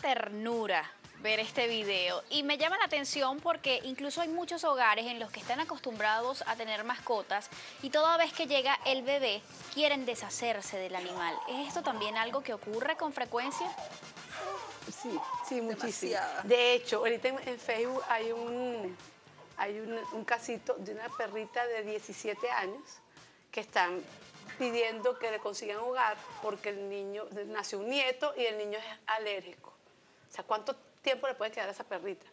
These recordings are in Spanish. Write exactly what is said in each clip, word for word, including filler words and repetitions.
ternura ver este video y me llama la atención porque incluso hay muchos hogares en los que están acostumbrados a tener mascotas y toda vez que llega el bebé quieren deshacerse del animal. ¿Es esto también algo que ocurre con frecuencia? Sí, sí, muchísimo. Demasiada. De hecho, ahorita en, en Facebook hay un, hay un, un casito de una perrita de diecisiete años que están pidiendo que le consigan hogar porque el niño, nació un nieto y el niño es alérgico. O sea, ¿cuánto tiempo le puede quedar a esa perrita?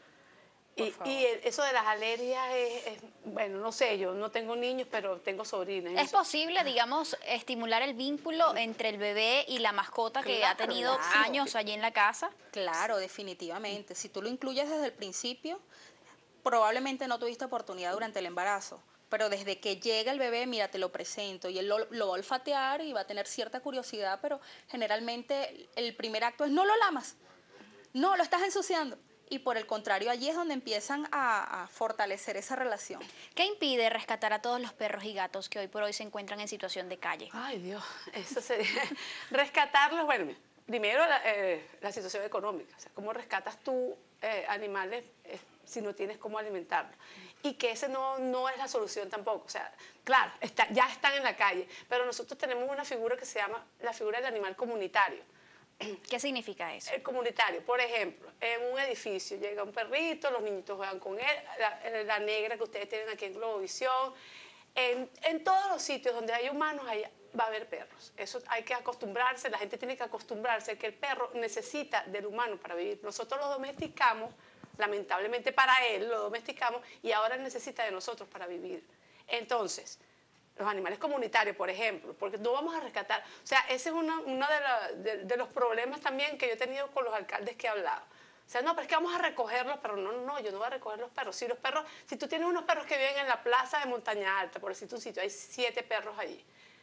Y, y eso de las alergias es, es, bueno, no sé, yo no tengo niños, pero tengo sobrinas. ¿Es eso. posible, digamos, estimular el vínculo entre el bebé y la mascota que Claro, ha tenido claro. años allí en la casa? Claro, definitivamente. Si tú lo incluyes desde el principio, probablemente no tuviste oportunidad durante el embarazo. Pero desde que llega el bebé, mira, te lo presento y él lo, lo va a olfatear y va a tener cierta curiosidad, pero generalmente el primer acto es no lo lamas, no, lo estás ensuciando. Y por el contrario, allí es donde empiezan a, a fortalecer esa relación. ¿Qué impide rescatar a todos los perros y gatos que hoy por hoy se encuentran en situación de calle? Ay, Dios, eso sería... Rescatarlos, bueno, primero la, eh, la situación económica, o sea, cómo rescatas tú eh, animales eh, si no tienes cómo alimentarlos. Y que ese no, no es la solución tampoco, o sea, claro, está, ya están en la calle, pero nosotros tenemos una figura que se llama la figura del animal comunitario. ¿Qué significa eso? El comunitario, por ejemplo, en un edificio llega un perrito, los niñitos juegan con él, la, la negra que ustedes tienen aquí en Globovisión, en, en todos los sitios donde hay humanos ahí va a haber perros. Eso hay que acostumbrarse, la gente tiene que acostumbrarse que el perro necesita del humano para vivir. Nosotros lo domesticamos, lamentablemente para él lo domesticamos y ahora necesita de nosotros para vivir. Entonces, los animales comunitarios, por ejemplo, porque no vamos a rescatar. O sea, ese es uno, uno de, la, de, de los problemas también que yo he tenido con los alcaldes que he hablado. O sea, no, pero es que vamos a recogerlos, pero no, no, yo no voy a recoger los perros. Si los perros, si tú tienes unos perros que viven en la plaza de Montaña Alta, por decirte un sitio, hay siete perros allí.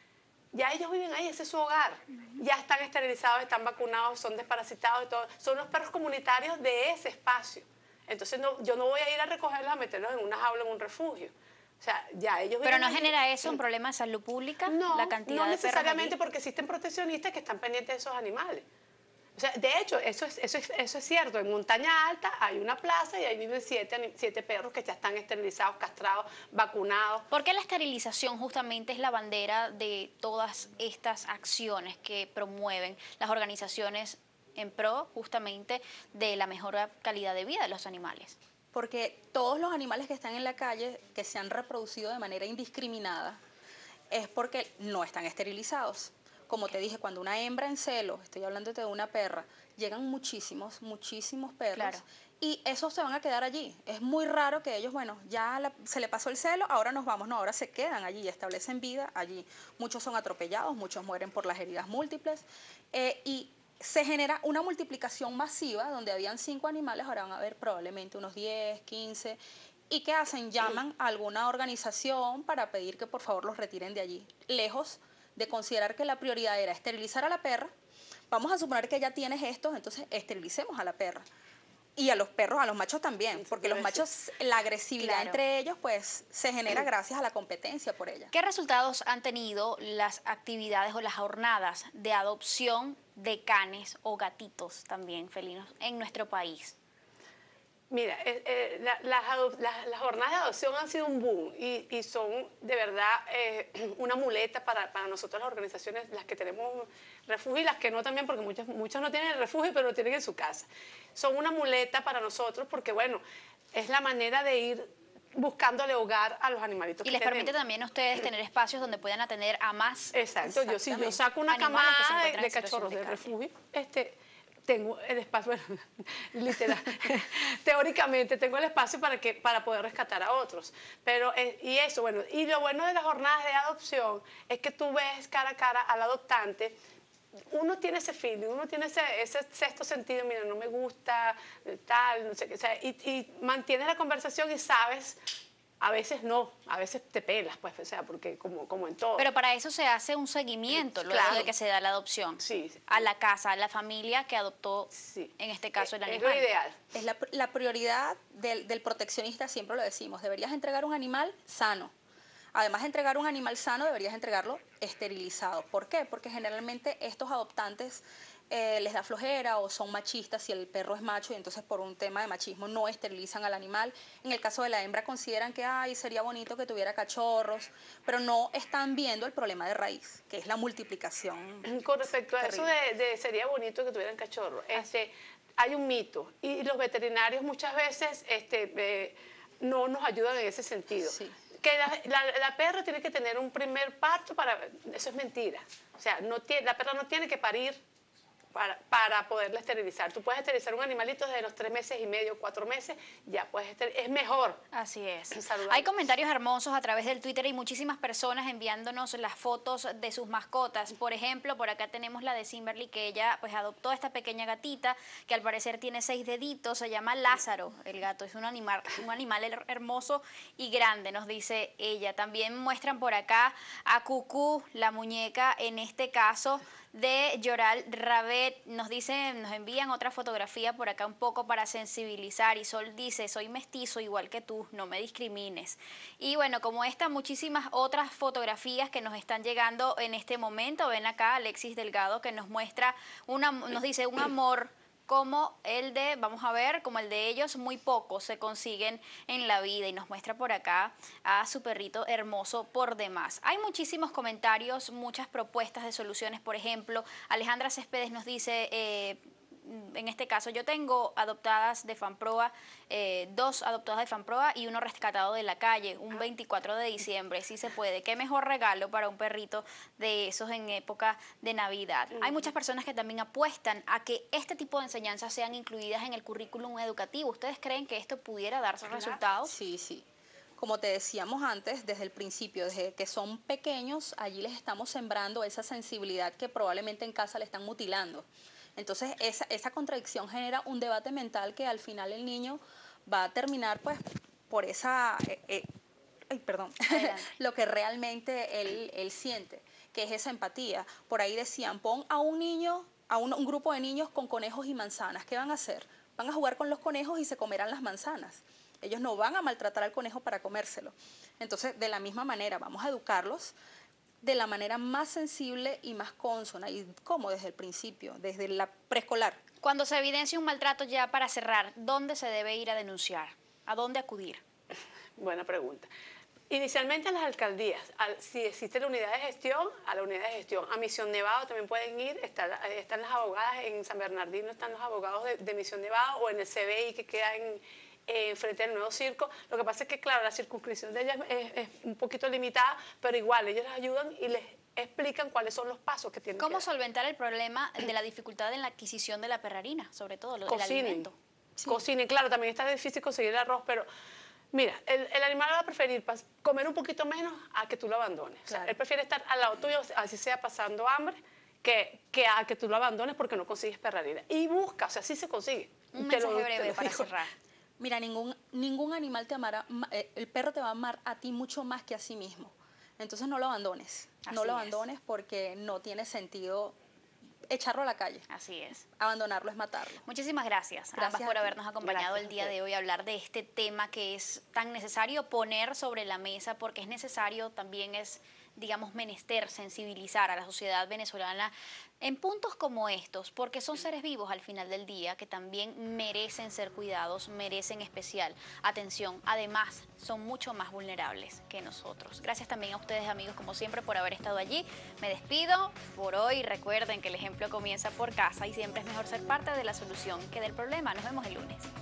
Ya ellos viven ahí, ese es su hogar. Ya están esterilizados, están vacunados, son desparasitados y todo. Son los perros comunitarios de ese espacio. Entonces, no, yo no voy a ir a recogerlos, a meterlos en una jaula, en un refugio. O sea, ya ellos ¿Pero no allí. genera eso un problema de salud pública? No, la cantidad no de perros necesariamente allí? porque existen proteccionistas que están pendientes de esos animales. O sea, de hecho, eso es, eso, es, eso es cierto. En Montaña Alta hay una plaza y ahí viven siete, siete perros que ya están esterilizados, castrados, vacunados. ¿Por qué la esterilización justamente es la bandera de todas estas acciones que promueven las organizaciones en pro justamente de la mejor calidad de vida de los animales? Porque todos los animales que están en la calle, que se han reproducido de manera indiscriminada, es porque no están esterilizados. Como te dije, cuando una hembra en celo, estoy hablando de una perra, llegan muchísimos, muchísimos perros. Claro. Y esos se van a quedar allí. Es muy raro que ellos, bueno, ya la, se le pasó el celo, ahora nos vamos. No, ahora se quedan allí, establecen vida allí. Muchos son atropellados, muchos mueren por las heridas múltiples. Eh, y se genera una multiplicación masiva, donde habían cinco animales, ahora van a haber probablemente unos diez, quince. ¿Y qué hacen? Llaman a alguna organización para pedir que por favor los retiren de allí. Lejos de considerar que la prioridad era esterilizar a la perra, vamos a suponer que ya tienes esto, entonces esterilicemos a la perra. Y a los perros, a los machos también, porque los machos, la agresividad Claro. entre ellos, pues, se genera gracias a la competencia por ella. ¿Qué resultados han tenido las actividades o las jornadas de adopción de canes o gatitos también felinos en nuestro país? Mira, eh, eh, la, las, las, las jornadas de adopción han sido un boom y, y son de verdad eh, una muleta para, para nosotros las organizaciones, las que tenemos refugio y las que no también, porque muchas, muchas no tienen el refugio, pero lo tienen en su casa. Son una muleta para nosotros porque, bueno, es la manera de ir buscándole hogar a los animalitos Y que les tenemos. permite también a ustedes tener espacios donde puedan atender a más. Exacto, yo si yo saco una animales que se camada de, encuentran de en situación cachorros de del calle. refugio, este, tengo el espacio, bueno, literal, teóricamente tengo el espacio para, que, para poder rescatar a otros. Pero, eh, y eso, bueno, y lo bueno de las jornadas de adopción es que tú ves cara a cara al adoptante, uno tiene ese feeling, uno tiene ese, ese sexto sentido, mira, no me gusta, tal, no sé qué, o sea, y, y mantienes la conversación y sabes. A veces no, a veces te pelas, pues, o sea, porque como, como en todo. Pero para eso se hace un seguimiento luego Claro. de que se da la adopción. Sí. A la casa, a la familia que adoptó, Sí. en este caso, el Es animal. lo ideal. Es la, la prioridad del, del proteccionista, siempre lo decimos, deberías entregar un animal sano. Además de entregar un animal sano, deberías entregarlo esterilizado. ¿Por qué? Porque generalmente estos adoptantes eh, les da flojera o son machistas si el perro es macho y entonces por un tema de machismo no esterilizan al animal. En el caso de la hembra consideran que ay, sería bonito que tuviera cachorros, pero no están viendo el problema de raíz, que es la multiplicación. Con respecto a terrible. eso de, de sería bonito que tuvieran cachorros, este, hay un mito y los veterinarios muchas veces este, eh, no nos ayudan en ese sentido. Sí. Que la, la, la perra tiene que tener un primer parto para... Eso es mentira. O sea, no tiene, la perra no tiene que parir para, para poderla esterilizar. Tú puedes esterilizar un animalito desde los tres meses y medio, cuatro meses, ya puedes esterilizar. Es mejor. Así es. Saludarlos. Hay comentarios hermosos a través del Twitter y muchísimas personas enviándonos las fotos de sus mascotas. Por ejemplo, por acá tenemos la de Simberly, que ella pues adoptó a esta pequeña gatita, que al parecer tiene seis deditos, se llama Lázaro, el gato. Es un animal, un animal her- hermoso y grande, nos dice ella. También muestran por acá a Cucú, la muñeca, en este caso de Yoral Rabet, nos dice, nos envían otra fotografía por acá un poco para sensibilizar, y Sol dice, soy mestizo igual que tú, no me discrimines. Y bueno, como esta, muchísimas otras fotografías que nos están llegando en este momento. Ven acá Alexis Delgado, que nos muestra, una, nos dice un amor como el de, vamos a ver, como el de ellos, muy pocos se consiguen en la vida, y nos muestra por acá a su perrito hermoso por demás. Hay muchísimos comentarios, muchas propuestas de soluciones. Por ejemplo, Alejandra Céspedes nos dice, eh, en este caso, yo tengo adoptadas de Fanproa, eh, dos adoptadas de Fanproa y uno rescatado de la calle, un veinticuatro de diciembre, si se puede. Qué mejor regalo para un perrito de esos en época de Navidad. Uh-huh. Hay muchas personas que también apuestan a que este tipo de enseñanzas sean incluidas en el currículum educativo. ¿Ustedes creen que esto pudiera darse Claro. resultados? Sí, sí. Como te decíamos antes, desde el principio, desde que son pequeños, allí les estamos sembrando esa sensibilidad que probablemente en casa le están mutilando. Entonces, esa, esa contradicción genera un debate mental que al final el niño va a terminar, pues, por esa, eh, eh, ay, perdón, lo que realmente él, él siente, que es esa empatía. Por ahí decían, pon a un niño, a un, un grupo de niños con conejos y manzanas. ¿Qué van a hacer? Van a jugar con los conejos y se comerán las manzanas. Ellos no van a maltratar al conejo para comérselo. Entonces, de la misma manera, vamos a educarlos de la manera más sensible y más consona, y como desde el principio, desde la preescolar. Cuando se evidencia un maltrato, ya para cerrar, ¿dónde se debe ir a denunciar? ¿A dónde acudir? Buena pregunta. Inicialmente a las alcaldías, al, si existe la unidad de gestión, a la unidad de gestión. A Misión Nevado también pueden ir, están, están las abogadas en San Bernardino, están los abogados de, de Misión Nevado, o en el C B I que queda en... Eh, frente al nuevo circo. Lo que pasa es que, claro, la circunscripción de ellas es, es un poquito limitada, pero igual ellos les ayudan y les explican cuáles son los pasos que tienen que dar. ¿Cómo solventar el problema de la dificultad en la adquisición de la perrarina, sobre todo lo del alimento? Sí. Cocinen, claro, también está difícil conseguir el arroz, pero mira, el, el animal va a preferir comer un poquito menos a que tú lo abandones. Claro. O sea, él prefiere estar al lado tuyo, así sea pasando hambre, que, que a que tú lo abandones porque no consigues perrarina. Y busca, o sea, sí se consigue. Un te mensaje lo, breve para cerrar. Mira, ningún, ningún animal te amará, el perro te va a amar a ti mucho más que a sí mismo. Entonces no lo abandones, Así no lo es. abandones porque no tiene sentido echarlo a la calle. Así es. Abandonarlo es matarlo. Muchísimas gracias, Gracias ambas por a ti. habernos acompañado Gracias el día a de hoy a hablar de este tema que es tan necesario poner sobre la mesa, porque es necesario, también es, digamos, menester sensibilizar a la sociedad venezolana en puntos como estos, porque son seres vivos al final del día que también merecen ser cuidados, merecen especial atención. Además, son mucho más vulnerables que nosotros. Gracias también a ustedes, amigos, como siempre, por haber estado allí. Me despido por hoy. Recuerden que el ejemplo comienza por casa y siempre es mejor ser parte de la solución que del problema. Nos vemos el lunes.